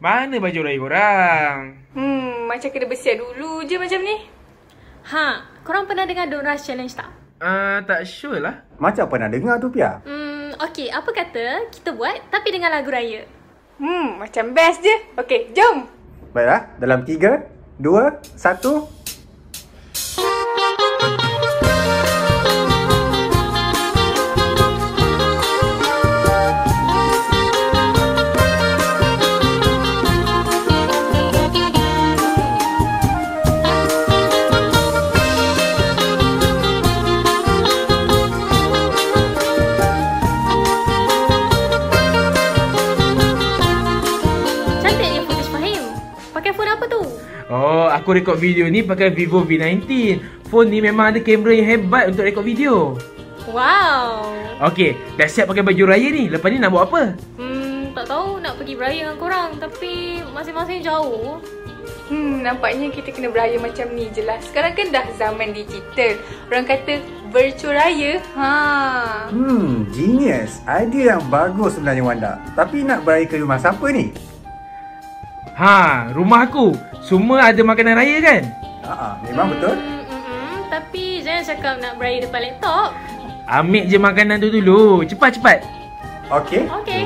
Mana baju raya korang? Macam kena bersiap dulu je macam ni. Korang pernah dengar Don't Rush Challenge tak? Tak sure lah. Macam pernah dengar tu, Pia. Okey, apa kata kita buat tapi dengan lagu raya? Macam best je. Okey, jom. Baiklah, dalam 3, 2, 1. Aku rekod video ni pakai Vivo V19. Phone ni memang ada kamera yang hebat untuk rekod video. Wow. Okey, dah siap pakai baju raya ni. Lepas ni nak buat apa? Tak tahu nak pergi beraya dengan korang. Tapi masing-masing jauh. Nampaknya kita kena beraya macam ni je lah. Sekarang kan dah zaman digital. Orang kata virtual raya. Genius. Idea yang bagus sebenarnya, Wanda. Tapi nak beraya ke rumah siapa ni? Rumah aku. Semua ada makanan raya kan? Memang betul. Tapi jangan cakap nak beraya depan laptop. Ambil je makanan tu dulu. Cepat-cepat. Okey.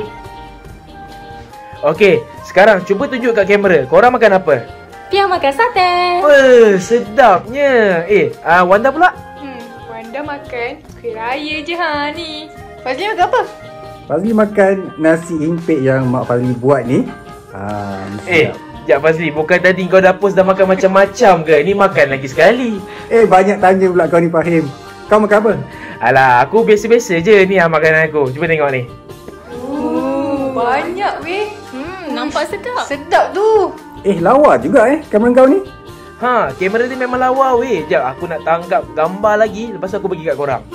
Okey, sekarang cuba tunjuk kat kamera. Korang makan apa? Pia makan sate. Sedapnya. Wanda pula? Wanda makan kuih raya je ni. Fazli makan apa? Fazli makan nasi impik yang Mak Fazli buat ni. Sekejap Fazli, bukan tadi kau dah post dah makan macam-macam ke? Ni makan lagi sekali. Banyak tanya pula kau ni, Fahim. Kau makan apa? Alah, aku biasa-biasa je ni makanan aku. Cuba tengok ni. Banyak weh. Nampak sedap. Sedap tu. Lawa juga kamera kau ni. Kamera ni memang lawa weh. Sekejap, aku nak tangkap gambar lagi. Lepas tu aku bagi kat korang.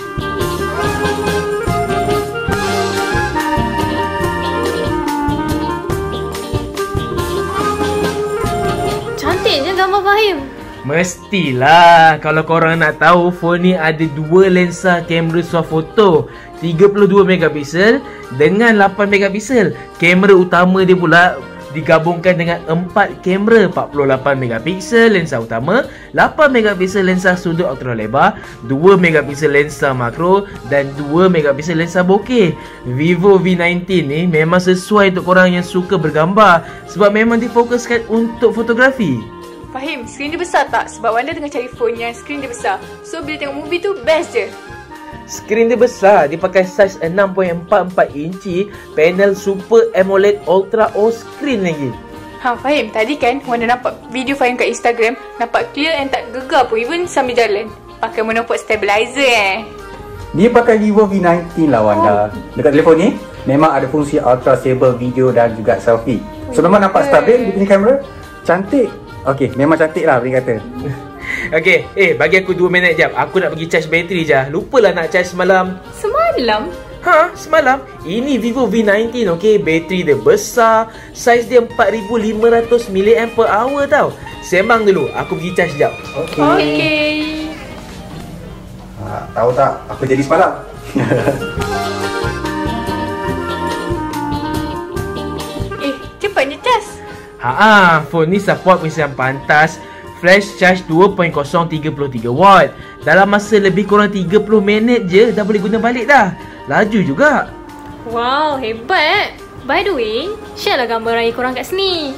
Cantiknya gambar Fahim. Mestilah. Kalau korang nak tahu, phone ni ada 2 lensa kamera swafoto, 32 megapiksel dengan 8 megapiksel. Kamera utama dia pula digabungkan dengan 4 kamera, 48 megapiksel lensa utama, 8 megapiksel lensa sudut ultralebar, 2 megapiksel lensa makro dan 2 megapiksel lensa bokeh. Vivo V19 ni memang sesuai untuk korang yang suka bergambar sebab memang difokuskan untuk fotografi. Fahim, skrin dia besar tak? Sebab Wanda tengah cari phone yang skrin dia besar. So bila tengok movie tu best je. Skrin dia besar, dia pakai saiz 6.44 inci, panel Super AMOLED Ultra O screen lagi. Fahim, tadi kan Wanda nampak video Fahim kat Instagram, nampak clear and tak gegar pun even sambil jalan. Pakai monopod stabilizer Dia pakai Vivo V19 lah, Wanda. Dekat telefon ni memang ada fungsi ultra stable video dan juga selfie. So memang nampak stabil dia punya kamera. Cantik. Okey, memang cantik lah boleh kata. Okey, bagi aku 2 minit jap. Aku nak pergi charge bateri je. Lupalah nak charge semalam. Semalam? Semalam. Ini Vivo V19, okey. Bateri dia besar. Saiz dia 4500 mAh tau. Sembang dulu. Aku pergi charge jap. Okey. Tahu tak, apa jadi semalam? Cepatnya charge. Phone ni support pengisian pantas flash charge 2.033 watt. Dalam masa lebih kurang 30 minit je dah boleh guna balik dah. Laju juga. Wow, hebat. By the way, share lah gambar raya korang kat sini.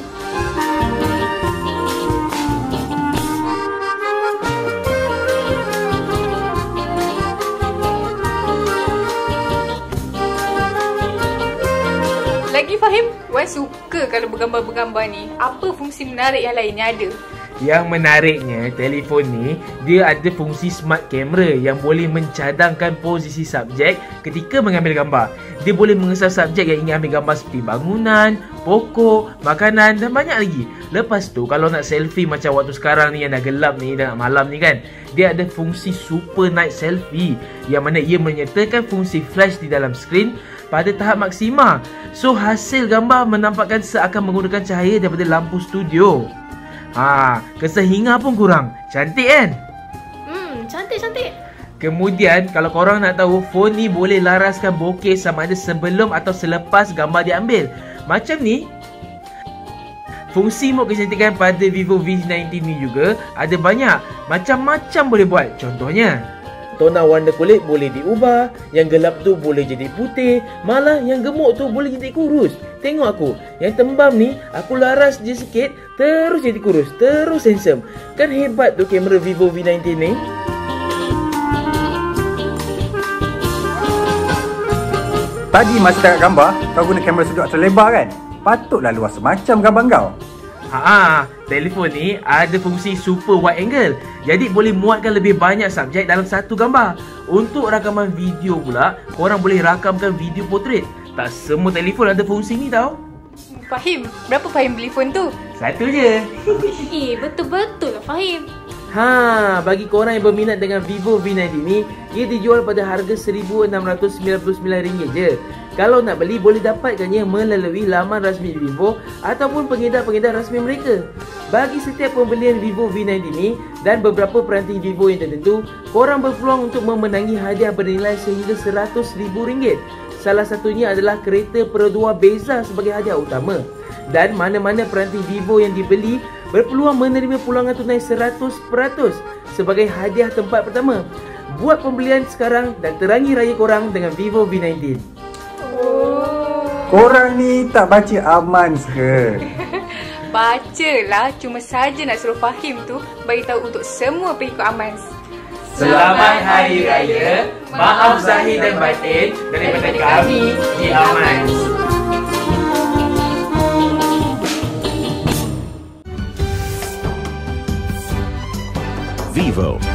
Lagi Fahim, Wan suka kalau bergambar-bergambar ni. Apa fungsi menarik yang lain yang ada? Yang menariknya, telefon ni dia ada fungsi smart camera yang boleh mencadangkan posisi subjek ketika mengambil gambar. Dia boleh mengesah subjek yang ingin ambil gambar seperti bangunan, pokok, makanan dan banyak lagi. Lepas tu kalau nak selfie macam waktu sekarang ni yang dah gelap ni, dah nak malam ni kan, dia ada fungsi super night selfie yang mana ia menyertakan fungsi flash di dalam skrin pada tahap maksima. So hasil gambar menampakkan seakan menggunakan cahaya daripada lampu studio. Kesehinga pun kurang. Cantik kan? Cantik. Kemudian kalau korang nak tahu, phone ni boleh laraskan bokeh sama ada sebelum atau selepas gambar diambil. Macam ni. Fungsi mod kecantikan pada Vivo V90 ni juga ada banyak. Macam-macam boleh buat. Contohnya, tona warna kulit boleh diubah. Yang gelap tu boleh jadi putih. Malah yang gemuk tu boleh jadi kurus. Tengok aku, yang tembam ni aku laras je sikit, terus jadi kurus, terus handsome. Kan hebat tu kamera Vivo V90 ni. Tadi masa tengok gambar, kau guna kamera sudut terlebar kan? Patutlah luas semacam gambar kau. Telefon ni ada fungsi super wide angle. Jadi boleh muatkan lebih banyak subjek dalam satu gambar. Untuk rakaman video pula, korang boleh rakamkan video portrait. Tak semua telefon ada fungsi ni tau. Fahim, berapa Fahim beli phone tu? Satu je. Betul-betul lah Fahim. Bagi korang yang berminat dengan Vivo V90 ni, ia dijual pada harga RM1,699 je. Kalau nak beli, boleh dapatkannya melalui laman rasmi Vivo ataupun pengedar-pengedar rasmi mereka. Bagi setiap pembelian Vivo V90 ni dan beberapa peranti Vivo yang tertentu, korang berpeluang untuk memenangi hadiah bernilai sehingga RM100,000. Salah satunya adalah kereta Pro 2 Beza sebagai hadiah utama. Dan mana-mana peranti Vivo yang dibeli berpeluang menerima pulangan tunai 100% sebagai hadiah tempat pertama. Buat pembelian sekarang dan terangi raya korang dengan Vivo V90. Korang ni tak baca Amans ke? Bacalah, cuma saja nak suruh Fahim tu bagi tahu untuk semua pengikut Amans. Selamat Hari Raya, maaf zahir dan batin daripada kami di Amans. Vivo.